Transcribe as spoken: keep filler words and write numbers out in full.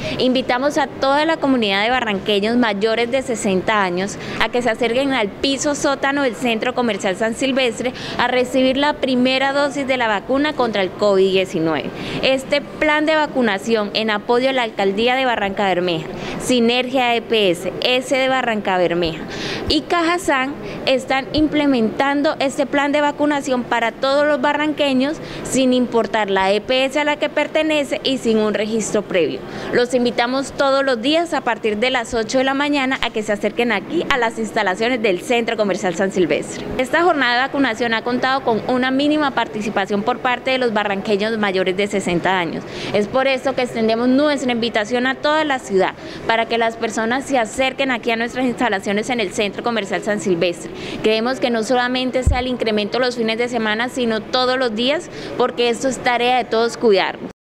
Invitamos a toda la comunidad de barranqueños mayores de sesenta años a que se acerquen al piso sótano del Centro Comercial San Silvestre a recibir la primera dosis de la vacuna contra el COVID diecinueve. Este plan de vacunación en apoyo a la Alcaldía de Barranca Bermeja, Sinergia E P S, S de Barranca Bermeja y Cajazán están implementando este plan de vacunación para todos los barranqueños sin importar la E P S a la que pertenece y sin un registro previo. Los invitamos todos los días a partir de las ocho de la mañana a que se acerquen aquí a las instalaciones del Centro Comercial San Silvestre. Esta jornada de vacunación ha contado con una mínima participación por parte de los barranqueños mayores de sesenta años. Es por eso que extendemos nuestra invitación a toda la ciudad para que las personas se acerquen aquí a nuestras instalaciones en el Centro Comercial San Silvestre. Queremos que no solamente sea el incremento los fines de semana, sino todos los días, porque esto es tarea de todos cuidarnos.